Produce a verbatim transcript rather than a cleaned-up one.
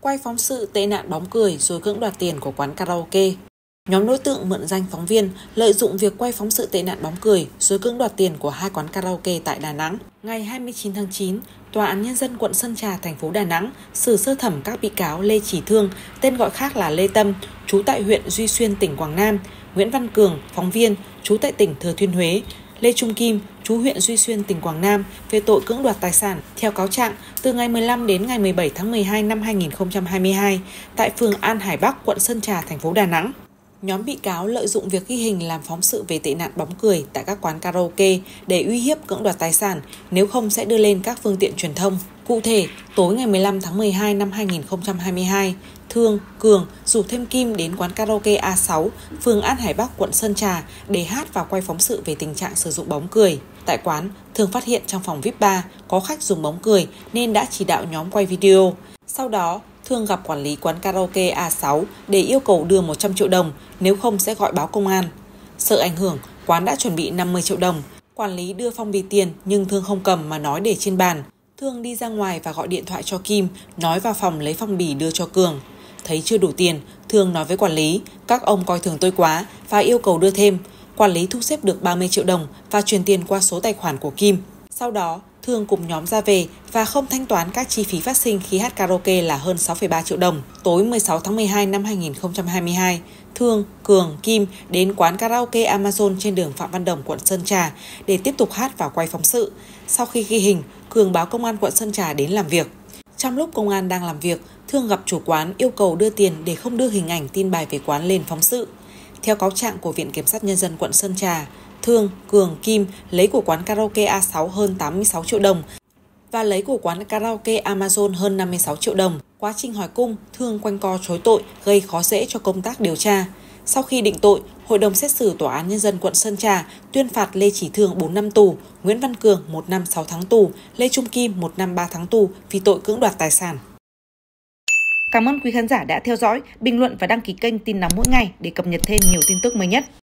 quay phóng sự tệ nạn bóng cười rồi cưỡng đoạt tiền của quán karaoke. Nhóm đối tượng mượn danh phóng viên lợi dụng việc quay phóng sự tệ nạn bóng cười rồi cưỡng đoạt tiền của hai quán karaoke tại Đà Nẵng. Ngày hai mươi chín tháng chín, Tòa án Nhân dân quận Sơn Trà, thành phố Đà Nẵng xử sơ thẩm các bị cáo Lê Chỉ Thương, tên gọi khác là Lê Tâm, trú tại huyện Duy Xuyên, tỉnh Quảng Nam, Nguyễn Văn Cường, phóng viên, trú tại tỉnh Thừa Thiên Huế, Lê Trung Kim, trú huyện Duy Xuyên, tỉnh Quảng Nam về tội cưỡng đoạt tài sản. Theo cáo trạng, từ ngày mười lăm đến ngày mười bảy tháng mười hai năm hai nghìn không trăm hai mươi hai, tại phường An Hải Bắc, quận Sơn Trà, thành phố Đà Nẵng, nhóm bị cáo lợi dụng việc ghi hình làm phóng sự về tệ nạn bóng cười tại các quán karaoke để uy hiếp cưỡng đoạt tài sản, nếu không sẽ đưa lên các phương tiện truyền thông. Cụ thể, tối ngày mười lăm tháng mười hai năm hai nghìn không trăm hai mươi hai, Thương, Cường rủ thêm Kim đến quán karaoke A sáu, phường An Hải Bắc, quận Sơn Trà để hát và quay phóng sự về tình trạng sử dụng bóng cười. Tại quán, Thương phát hiện trong phòng vi ai pi ba có khách dùng bóng cười nên đã chỉ đạo nhóm quay video. Sau đó, Thương gặp quản lý quán karaoke A sáu để yêu cầu đưa một trăm triệu đồng, nếu không sẽ gọi báo công an. Sợ ảnh hưởng, quán đã chuẩn bị năm mươi triệu đồng. Quản lý đưa phong bì tiền nhưng Thương không cầm mà nói để trên bàn. Thương đi ra ngoài và gọi điện thoại cho Kim, nói vào phòng lấy phong bì đưa cho Cường. Thấy chưa đủ tiền, Thương nói với quản lý, các ông coi thường tôi quá và yêu cầu đưa thêm. Quản lý thu xếp được ba mươi triệu đồng và chuyển tiền qua số tài khoản của Kim. Sau đó, Thương cùng nhóm ra về và không thanh toán các chi phí phát sinh khi hát karaoke là hơn sáu phẩy ba triệu đồng. Tối mười sáu tháng mười hai năm hai nghìn không trăm hai mươi hai, Thương, Cường, Kim đến quán karaoke Amazon trên đường Phạm Văn Đồng, quận Sơn Trà để tiếp tục hát và quay phóng sự. Sau khi ghi hình, Cường báo công an quận Sơn Trà đến làm việc. Trong lúc công an đang làm việc, Thương gặp chủ quán yêu cầu đưa tiền để không đưa hình ảnh tin bài về quán lên phóng sự. Theo cáo trạng của Viện Kiểm sát Nhân dân quận Sơn Trà, Thương, Cường, Kim lấy của quán karaoke A sáu hơn tám mươi sáu triệu đồng và lấy của quán karaoke Amazon hơn năm mươi sáu triệu đồng. Quá trình hỏi cung, Thương quanh co chối tội, gây khó dễ cho công tác điều tra. Sau khi định tội, Hội đồng xét xử Tòa án Nhân dân quận Sơn Trà tuyên phạt Lê Chỉ Thương bốn năm tù, Nguyễn Văn Cường một năm sáu tháng tù, Lê Trung Kim một năm ba tháng tù vì tội cưỡng đoạt tài sản. Cảm ơn quý khán giả đã theo dõi, bình luận và đăng ký kênh Tin Nóng Mỗi Ngày để cập nhật thêm nhiều tin tức mới nhất.